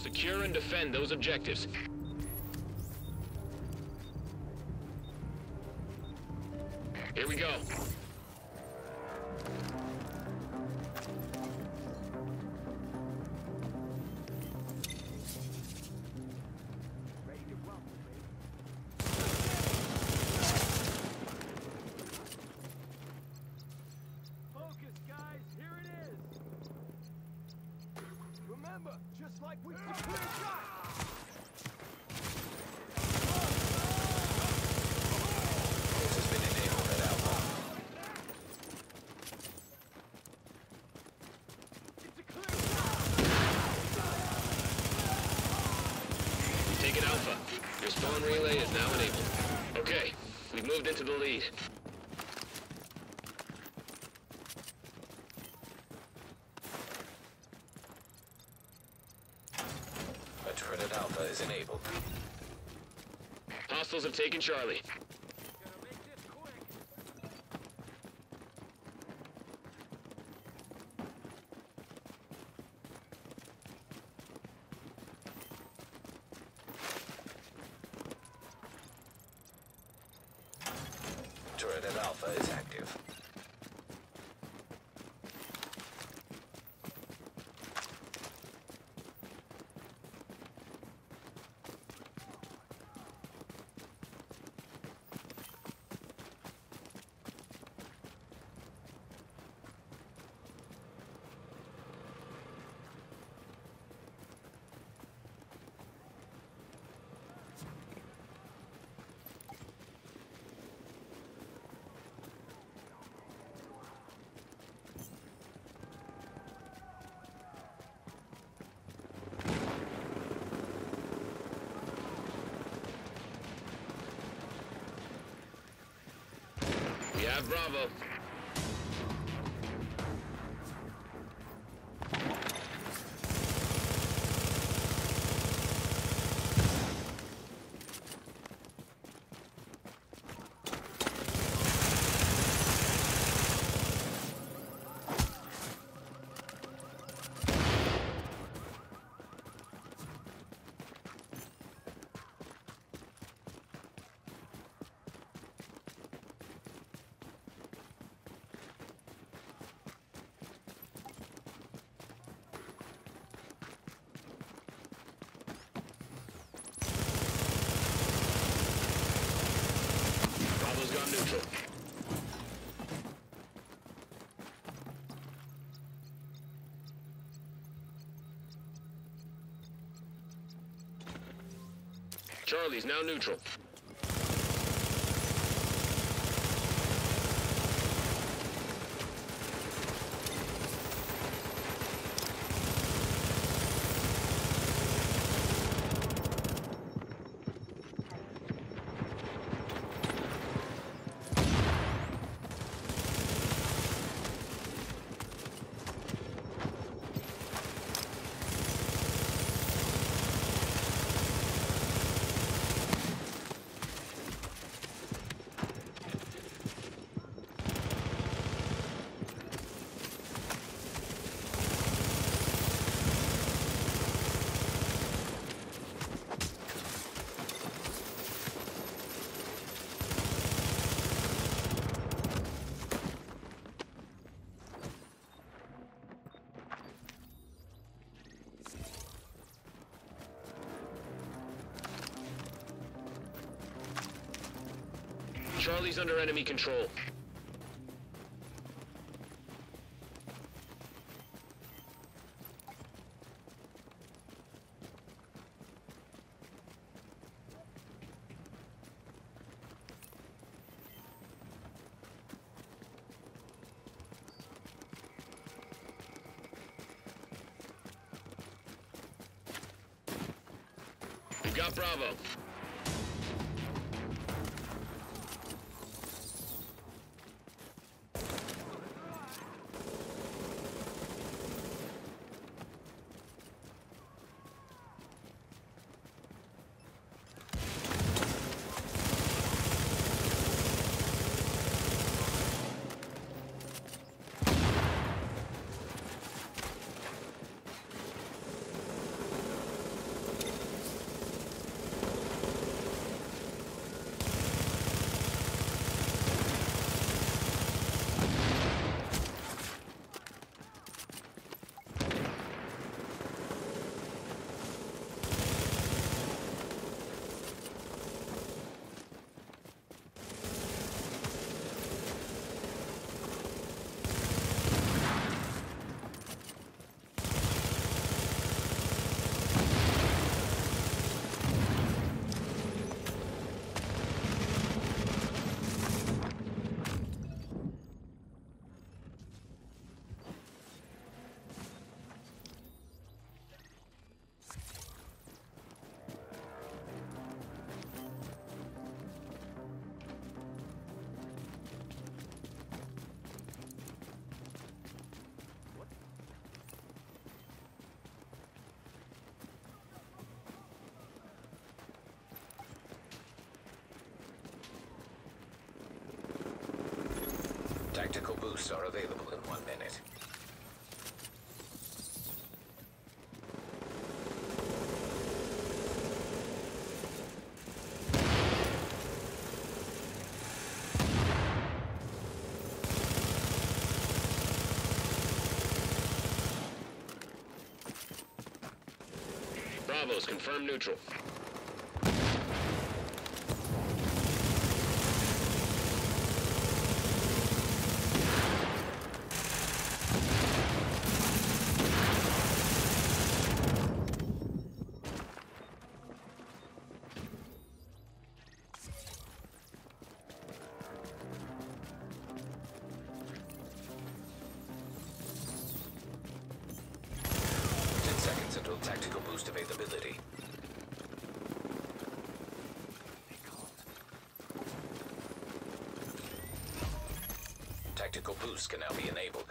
Secure and defend those objectives. Here we go. Just like we took clear shot! This has been enabled at Alpha. It's a clear shot! We've taken Alpha. Your spawn relay is now enabled. Okay, we've moved into the lead. Turret at Alpha is enabled. Hostiles have taken Charlie. Gotta make this quick! Turret at Alpha is active. We have Bravo. Bravo's gone neutral. Charlie's now neutral. Charlie's under enemy control. We've got Bravo. tactical boosts are available in 1 minute. Bravo's confirmed neutral. Until tactical boost availability. Tactical boost can now be enabled.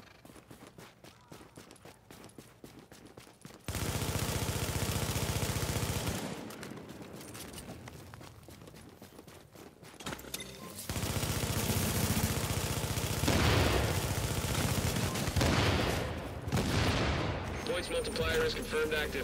Points multiplier is confirmed active.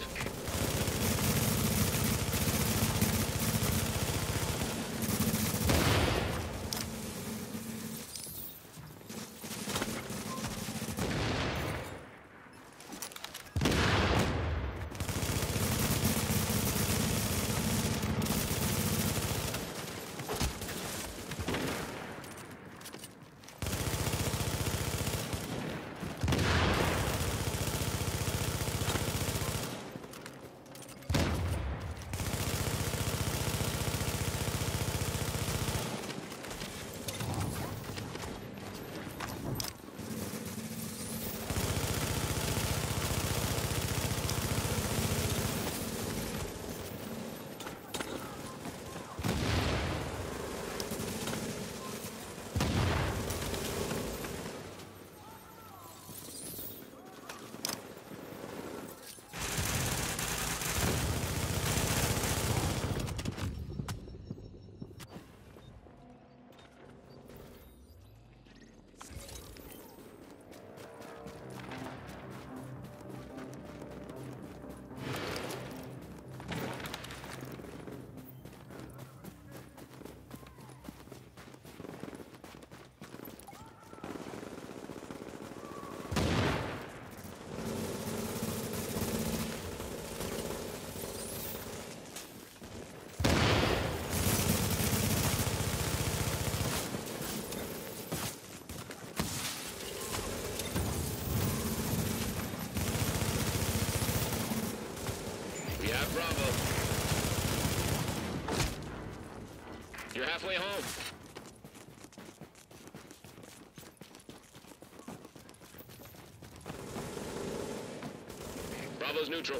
Bravo. You're halfway home. Bravo's neutral.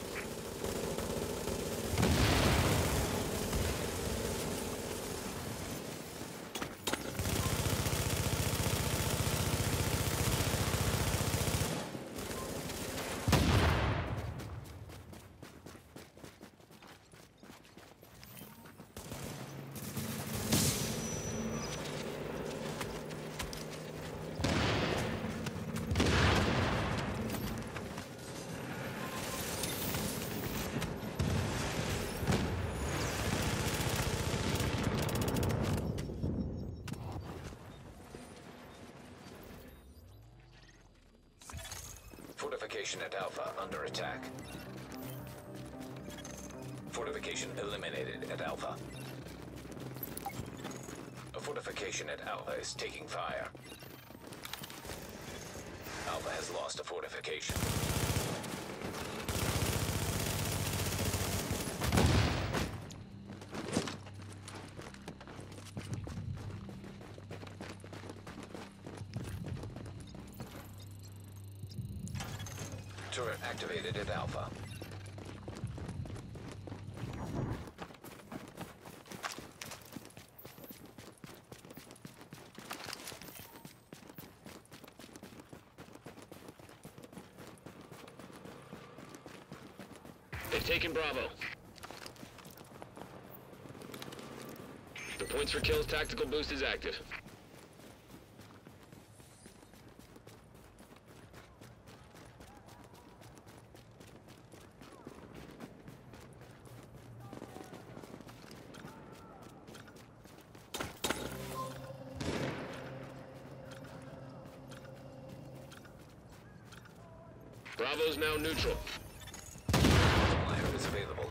Fortification at Alpha under attack. Fortification eliminated at Alpha. A fortification at Alpha is taking fire. Alpha has lost a fortification. Turret activated at Alpha. They've taken Bravo. The points for kills tactical boost is active. Bravo's now neutral. Flyer is available.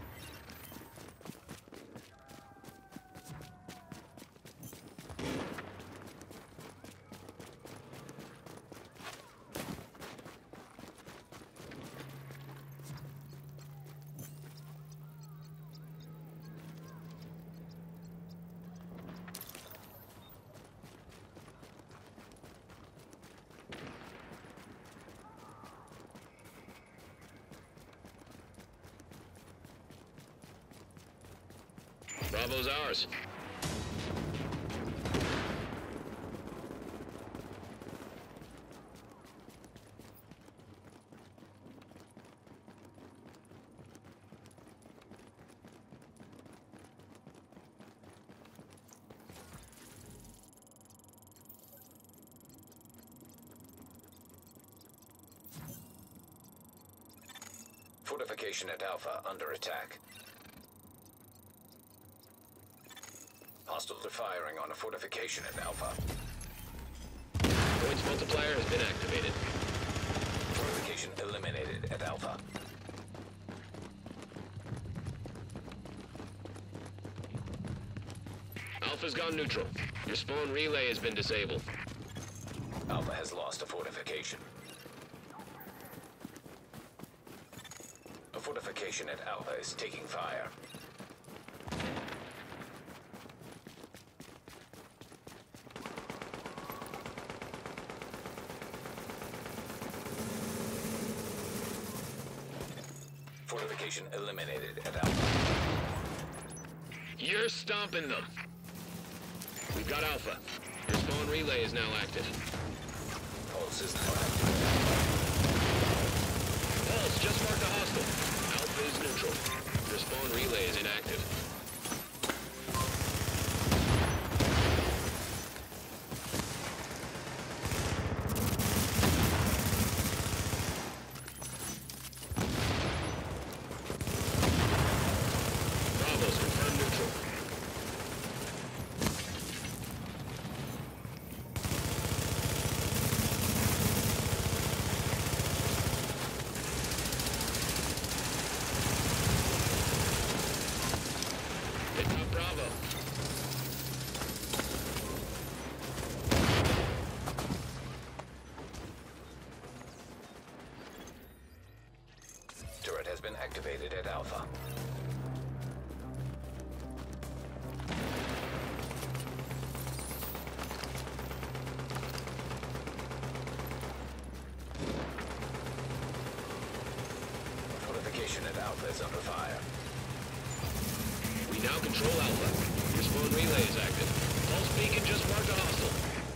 Bravo's ours. Fortification at Alpha under attack. Hostiles are firing on a fortification at Alpha. Points multiplier has been activated. Fortification eliminated at Alpha. Alpha's gone neutral. Your spawn relay has been disabled. Alpha has lost a fortification. A fortification at Alpha is taking fire. Fortification eliminated at Alpha. You're stomping them. We've got Alpha. Your spawn relay is now active. Pulse is now active. Pulse just marked a hostile. Alpha is neutral. Your spawn relay is inactive. Bravo's confirmed neutral. Pick up Bravo. Turret has been activated at Alpha. Fortification at Alpha is under fire. We now control Alpha. Your spawn relay is active. Pulse beacon just marked a hostile.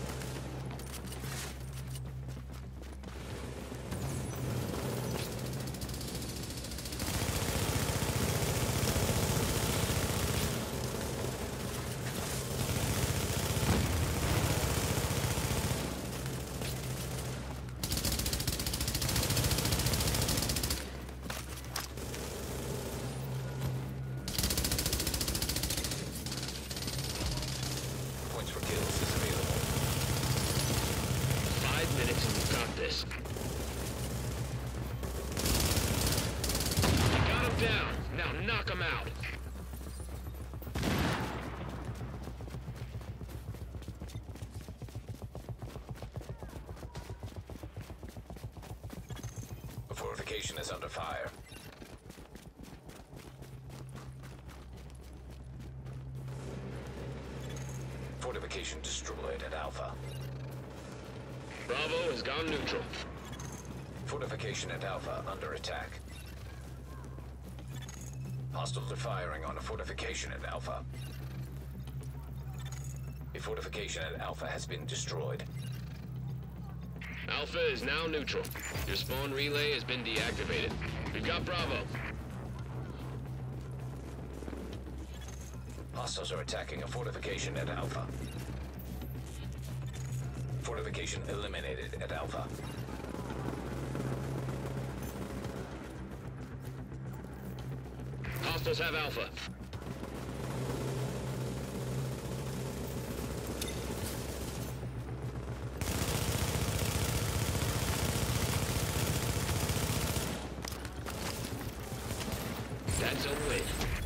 Points for kills is available. 5 minutes and we've got this. You got him down. Now knock him out. The fortification is under fire. Fortification destroyed at Alpha. Bravo has gone neutral. Fortification at Alpha under attack. Hostiles are firing on a fortification at Alpha. A fortification at Alpha has been destroyed. Alpha is now neutral. Your spawn relay has been deactivated. We've got Bravo. Hostiles are attacking a fortification at Alpha. Fortification eliminated at Alpha. Hostiles have Alpha. That's a win.